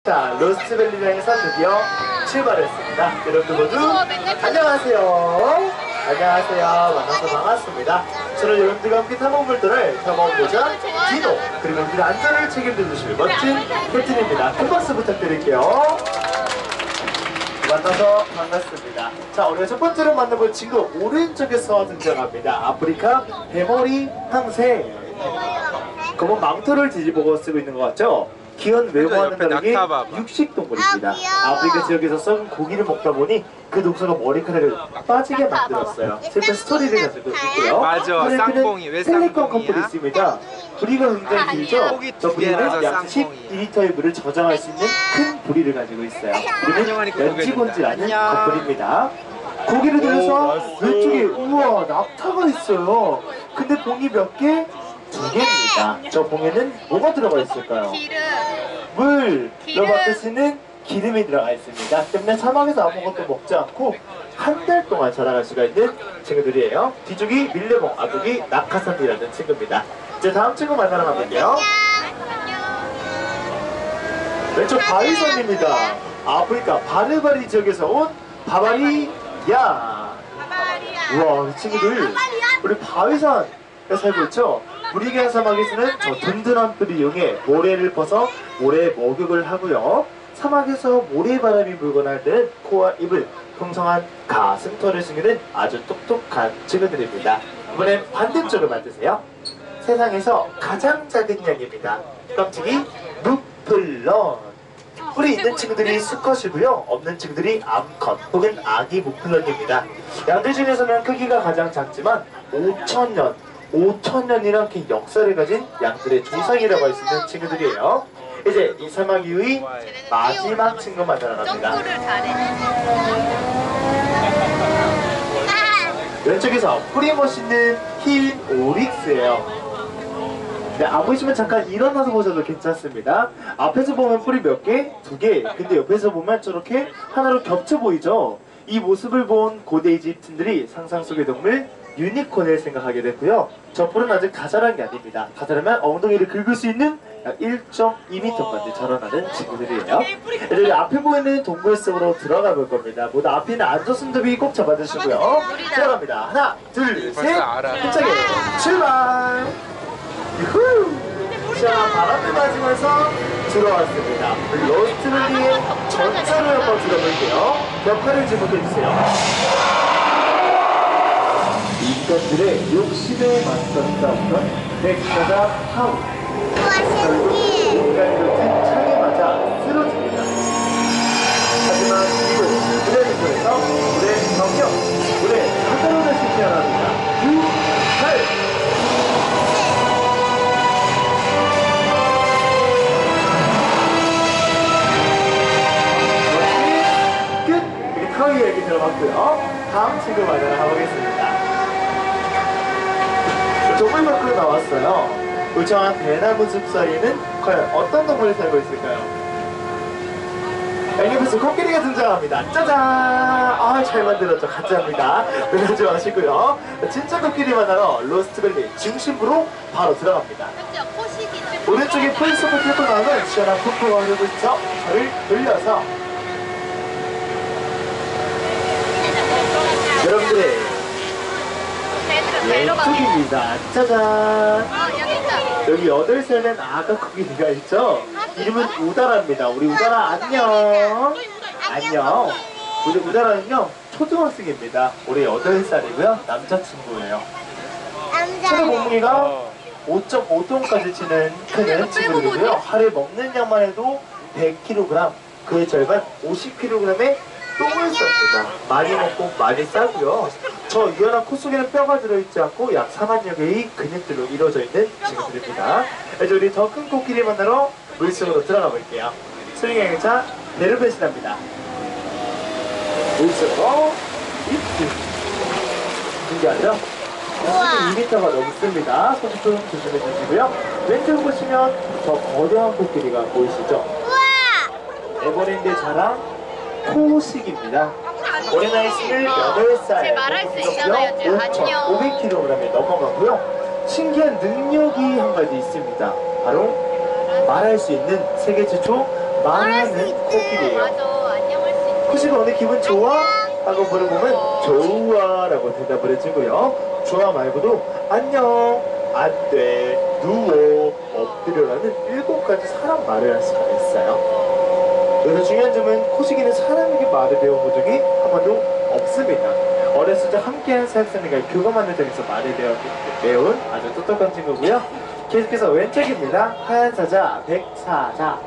자, 로스트밸리장에서 드디어 출발했습니다. 여러분 모두 안녕하세요. 안녕하세요. 만나서 반갑습니다. 저는 여러분들과 함께 탐험물들을 탐험보자 디노, 그리고 여러분들의 안전을 책임져 주실 멋진 캡틴입니다. 큰 박수 부탁드릴게요. 만나서 반갑습니다. 자, 우리가 첫 번째로 만나볼 친구 오른쪽에서 등장합니다. 아프리카 대머리 항새. 검은 망토를 뒤집어 쓰고 있는 것 같죠? 귀여운 외모와는 다르게 육식동물입니다. 아프리카 지역에서 썩은 고기를 먹다 보니 그 독소가 머리카락을 빠지게 만들었어요. 슬픈 스토리를 가지고 있고요. 맞아, 쌍봉이. 왜 펠리컨 커플이 쌍봉이야? 있습니다. 부리가 굉장히 길죠? 저 부리는 약 12리터의 물을 저장할 수 있는 큰 부리를 가지고 있어요. 우리는 연지곤지라는 커플입니다. 고기를 들여서 왼쪽에 우와 낙타가 있어요. 근데 봉이 몇 개? 2개입니다. 저 봉에는 뭐가 들어가 있을까요? 물! 여러분 쓰는 기름이 들어가 있습니다. 때문에 사막에서 아무것도 먹지 않고 한 달 동안 자라갈 수가 있는 친구들이에요. 뒤쪽이 밀레봉, 앞쪽이 낙하산이라는 친구입니다. 이제 다음 친구 만나러 가볼게요. 왼쪽 바위선입니다. 아프리카 바르바리 지역에서 온 바바리야. 우와, 이 친구들 우리 바위산에 살고 있죠? 브리겐 사막에서는 저 든든한 뿔을 이용해 모래를 퍼서 모래 목욕을 하고요. 사막에서 모래바람이 불거나 할 때는 코와 입을 풍성한 가슴털을 숨기는 아주 똑똑한 친구들입니다. 이번엔 반대쪽을 만드세요. 세상에서 가장 작은 양입니다. 깜찍이 무플런. 뿔이 있는 친구들이 수컷이고요. 없는 친구들이 암컷 혹은 아기 무플런입니다. 양들 중에서는 크기가 가장 작지만 5,000년이란 긴 역사를 가진 양들의 조상이라고 할 수 있는 친구들이에요. 이제 이 사막 이후의 마지막 친구 만나러 갑니다. 왼쪽에서 뿌리 멋있는 흰 오릭스예요. 네, 안 보이시면 잠깐 일어나서 보셔도 괜찮습니다. 앞에서 보면 뿌리 몇 개? 2개. 근데 옆에서 보면 저렇게 하나로 겹쳐 보이죠? 이 모습을 본 고대 이집트인들이 상상 속의 동물 유니콘을 생각하게 됐고요. 저 뿔은 아직 가자란 게 아닙니다. 가자라면 엉덩이를 긁을 수 있는 약 1.2m까지 자라나는 친구들이에요. 이제 앞에 보이는 동굴 속으로 들어가 볼 겁니다. 모두 앞에 있는 안전순두비 꼭 잡아주시고요. 들어갑니다. 하나, 둘, 셋. 힘차게 출발! 유후! 자, 바람을 맞으면서 들어왔습니다. 로스트밸리의 전차를 한번 들어볼게요. 벽화를 지목해주세요. 인간들의 욕심에 맞서 싸웠던 백사자 하우. 결국 인간이 놓친 창에 맞아 쓰러집니다. 하지만 이후 물의 근처에서 물의 정령, 물의 사자로 다시 태어납니다. 유할! 끝! 우리 카위 얘기 들어봤고요. 다음 친구 만나러 가보겠습니다. 동물 밖으로 나왔어요. 울창한 대나무 숲 사이에는 과연 어떤 동물이 살고 있을까요? 애니부스 코끼리가 등장합니다. 짜잔! 아, 잘 만들었죠. 가짜입니다. 놀라지 마시고요. 진짜 코끼리 만나러 로스트밸리 중심부로 바로 들어갑니다. 오른쪽에 풀숲을 뚫고 나오면 시원한 폭포가 흐르고 있죠. 저를 돌려서 여러분들의 왼쪽입니다. 짜잔! 여기 8살 된 아가 코끼리가 있죠? 이름은 우다라입니다. 우리 우다라 안녕! 안녕! 우리 우다라는요, 초등학생입니다. 올해 8살이고요. 남자친구예요. 최대 몸무게가 5.5톤까지 치는 크는 친구들이고요. 하루에 먹는 양만 해도 100kg, 그의 절반 50kg의 똥을 쌉니다. 많이 먹고 많이 싸고요. 저 유연한 코 속에는 뼈가 들어있지 않고 약 4만여 개의 근육들로 이루어져 있는 친구들입니다. 이제 우리 더 큰 코끼리 만나러 물속으로 들어가 볼게요. 스윙의 행차 내를 배신합니다. 물속으로 입질. 신기하죠? 2m가 넘습니다. 손 좀 조심해 주시고요. 왼쪽 보시면 저 거대한 코끼리가 보이시죠? 에버랜드 자랑 코식입니다. 올해 나이 28살, 무게가 5,500kg에 넘어가고요. 신기한 능력이 한 가지 있습니다. 바로 말할 수 있는 세계 최초 말하는 코끼리예요. 맞아, 안녕할 수 있지. 코시가 오늘 기분 좋아? 하고 물어보면 좋아 라고 대답을 해주고요. 좋아 말고도 안녕, 안돼, 누워, 엎드려라는 7가지 사람 말을 할 수가 있어요. 여기서 중요한 점은 코시기는 사람에게 말을 배워본 적이 한 번도 없습니다. 어렸을 때 함께한 사육사님과 교감하는 등에서 말을 배운 아주 똑똑한 친구고요. 계속해서 왼쪽입니다. 하얀 사자, 백사자.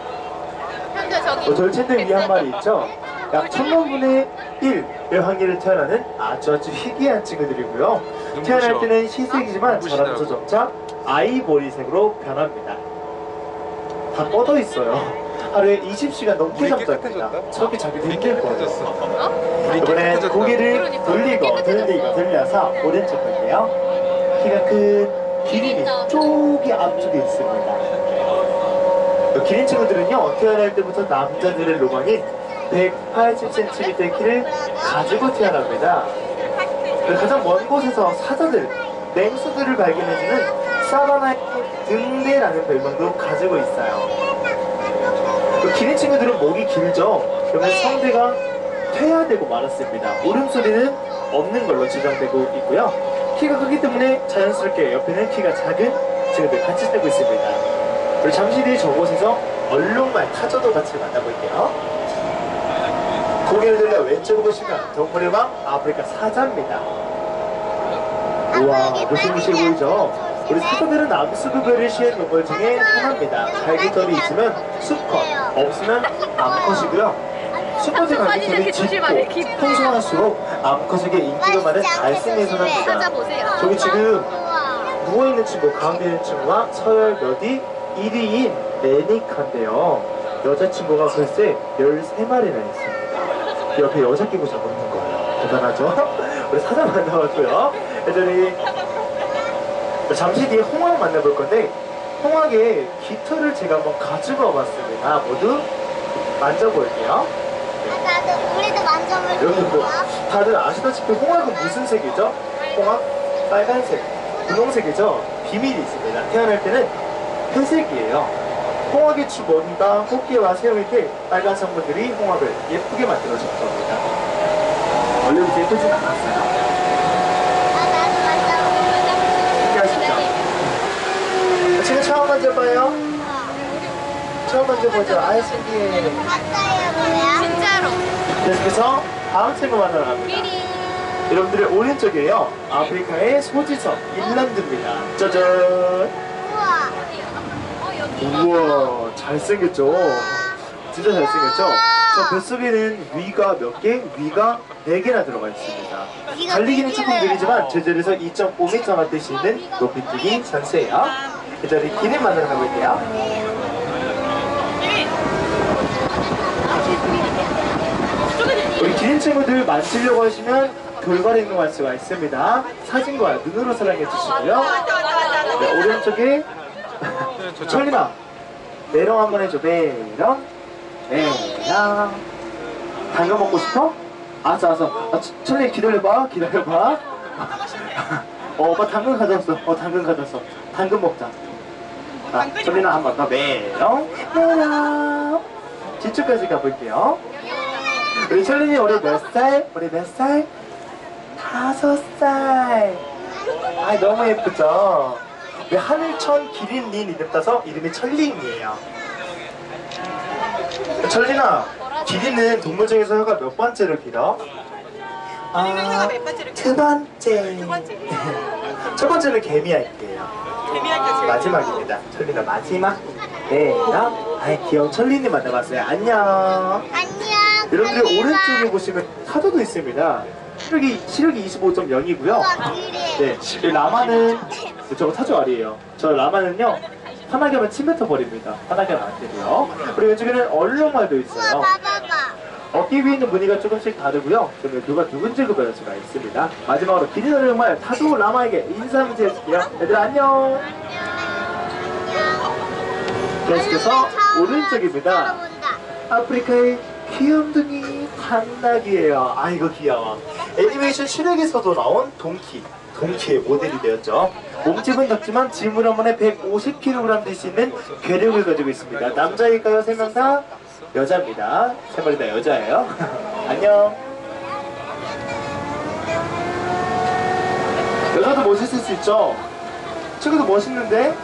절친들 위에 한 마리 있죠? 약 1000만분의 1의 확률을 태어나는 아주 희귀한 친구들이고요. 태어날 때는 흰색이지만 자라면서 점차 아이보리색으로 변합니다. 다 뻗어 있어요. 하루에 20시간 넘게 잠자입니다. 저렇게 자기도 힘들 거예요. 이번엔 고개를 돌리고 돌려서 오른쪽 볼게요. 키가 큰 기린이 쪽이 앞쪽에 있습니다. 기린 친구들은요, 태어날 때부터 남자들의 로망인 180cm의 키를 가지고 태어납니다. 가장 먼 곳에서 사자들, 맹수들을 발견해주는 사바나의 등대라는 별명도 가지고 있어요. 기린 친구들은 목이 길죠. 그러면 성대가 퇴화되고 말았습니다. 울음소리는 없는 걸로 지정되고 있고요. 키가 크기 때문에 자연스럽게 옆에는 키가 작은 친구들 같이 살고 있습니다. 그리고 잠시 뒤 저곳에서 얼룩말 타조도 같이 만나볼게요. 고개를 들려 왼쪽으로 보시면 동물의 왕 아프리카 사자입니다. 우와, 무시무시해 보이죠? 우리 사자들은 암수급여를 시한 동물 중에 하나입니다. 갈기털이 있으면 수컷, 없으면 암컷이고요. 수컷의 갈기털이 짙고 풍성할수록 암컷에게 인기가 많은 달생의 선합니다. 저기 지금 누워있는 친구, 가운데 있는 친구가 서열 몇이 1위인 레니카인데요. 여자친구가 글쎄 13마리나 있습니다. 옆에 여자 끼고 자고 있는 거예요. 대단하죠? 우리 사자 만나봤고요. 여전히 잠시 뒤에 홍학 만나볼 건데, 홍학의 깃털을 제가 한번 가지고 와봤습니다. 모두 만져볼게요. 나도 우리도 만져볼게요. 여러분 다들 아시다시피 홍학은 무슨 색이죠? 홍학 빨간색, 분홍색이죠? 비밀이 있습니다. 태어날 때는 회색이에요. 홍학의 주머니가 꽃게와 새우 밑에 빨간 성분들이 홍학을 예쁘게 만들어줄 겁니다. 원래부터 예쁘진 않았어요. 지금 처음 만져봐요. 처음 만져보죠. 아유, 신기해. 진짜로. 계속해서 다음 친구 만나러 갑니다. 여러분들의 오른쪽이에요. 아프리카의 소지섬 인란드입니다. 짜잔. 우와, 잘생겼죠? 진짜 잘생겼죠? 저 뱃속에는 위가 몇 개? 위가 4개나 들어가 있습니다. 달리기는 조금 느리지만 제자리에서 2.5m나 뛸 수 있는 높이뛰기 선수예요. 그 자리 기린 만나러 가볼게요. 우리 기린 친구들 만지려고 하시면 돌발 행동할 수가 있습니다. 사진과 눈으로 사랑해 주시고요. 네, 오른쪽에 철리나 메롱 한번 해줘. 메롱 메롱. 당근 먹고 싶어? 알았어. 철리 기다려봐. 오빠 당근 가져왔어. 당근 가져왔어. 당근 먹자. 자, 철리나 한번 더. 메롱 메롱. 뒤쪽까지 가볼게요. 우리 철린이 올해 몇 살? 5살. 아, 너무 예쁘죠? 왜 하늘천 기린린 이름 따서 이름이 철린이에요. 철린아, 기린은 동물 중에서 혀가 몇 번째로 길어? 두 번째. 첫 번째는 개미할게요. 마지막입니다. 철린아, 마지막. 네, 귀여운 철린이 만나봤어요. 안녕. 여러분들이 오른쪽에 보시면 타조도 있습니다. 시력이 25.0이고요. 네, 이 라마는 저거 타조 알이에요. 저 라마는요, 화나게 하면 침 뱉어버립니다. 화나게 하면 안 되고요. 그리고 왼쪽에는 얼룩말도 있어요. 어깨 위에 있는 무늬가 조금씩 다르고요. 그러면 누가 누군지 구별할 수가 있습니다. 마지막으로 기린 얼룩말 타조 라마에게 인사 한번 드릴게요. 얘들아 안녕. 계속해서 오른쪽입니다. 아프리카의 귀염둥이 당나귀예요. 아이고 귀여워. 애니메이션 슈렉에서도 나온 동키. 동시에 모델이 되었죠. 몸집은 작지만 짐을 한 번에 150kg 될 수 있는 괴력을 가지고 있습니다. 남자일까요? 3명 다? 여자입니다. 3마리 다 여자예요. 안녕. 여자도 멋있을 수 있죠? 친구도 멋있는데?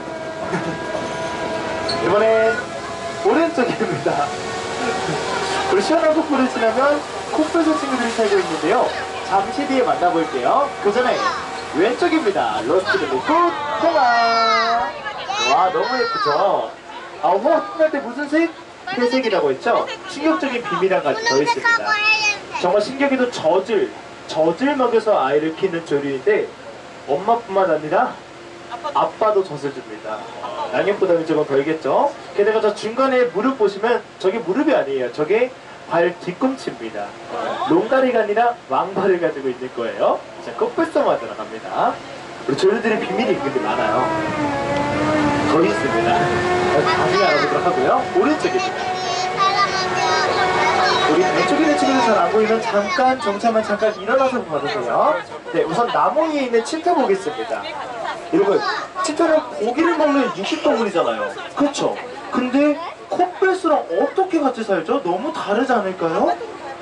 이번엔 오른쪽입니다. 우리 시원한 폭포를 지나면 코뿔소 친구들이 살고 있는데요. 잠시 뒤에 만나볼게요. 그 전에 왼쪽입니다. 로스트밸리 꽃홍아. 와, 너무 예쁘죠? 아, 홍할 때 무슨 색? 회색이라고 했죠? 충격적인 비밀한 가지 더 있습니다. 정말 신기하게도 젖을 먹여서 아이를 키우는 조류인데 엄마뿐만 아니라 아빠도 젖을 줍니다. 양육보다는 조금 덜겠죠? 게다가 저 중간에 무릎 보시면 저게 무릎이 아니에요. 저게 발 뒤꿈치입니다. 롱다리가 아니라 왕발을 가지고 있는 거예요. 자, 코뿔소만 들어갑니다. 우리 조류들의 비밀이 근데 많아요. 더 있습니다. 나중에 알아보도록 하고요. 오른쪽입니다. 우리 왼쪽에 있는 친구들 잘 안 보이면 잠깐 정차만 잠깐 일어나서 봐주세요. 네, 우선 나무 위에 있는 치타 보겠습니다. 여러분, 치타는 고기를 먹는 육식동물이잖아요. 그렇죠? 근데 코뿔소랑 어떻게 같이 살죠? 너무 다르지 않을까요?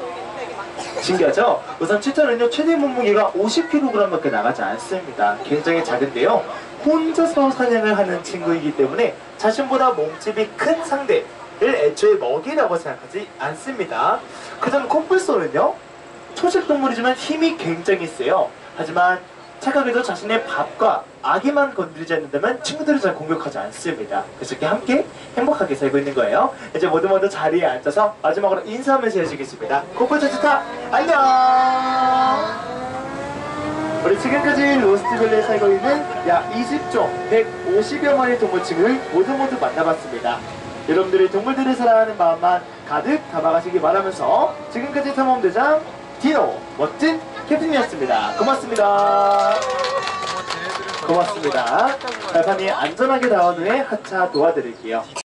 신기하죠? 우선 치타는요, 최대 몸무게가 50kg밖에 나가지 않습니다. 굉장히 작은데요, 혼자서 사냥을 하는 친구이기 때문에 자신보다 몸집이 큰 상대를 애초에 먹이라고 생각하지 않습니다. 그다음 코뿔소는요, 초식동물이지만 힘이 굉장히 세요. 하지만 착하게도 자신의 밥과 아기만 건드리지 않는다면 친구들을 잘 공격하지 않습니다. 그래서 이렇게 함께 행복하게 살고 있는 거예요. 이제 모두 자리에 앉아서 마지막으로 인사하면서 해주겠습니다. 코뿔소 치타 안녕. 우리 지금까지 로스트밸리에 살고 있는 약 20종 150여 마리 동물층을 모두 만나봤습니다. 여러분들이 동물들을 사랑하는 마음만 가득 담아가시기 바라면서 지금까지 탐험대장 디노 멋진 캡틴이었습니다. 고맙습니다. 고맙습니다. 발판이 안전하게 나온 후에 하차 도와드릴게요.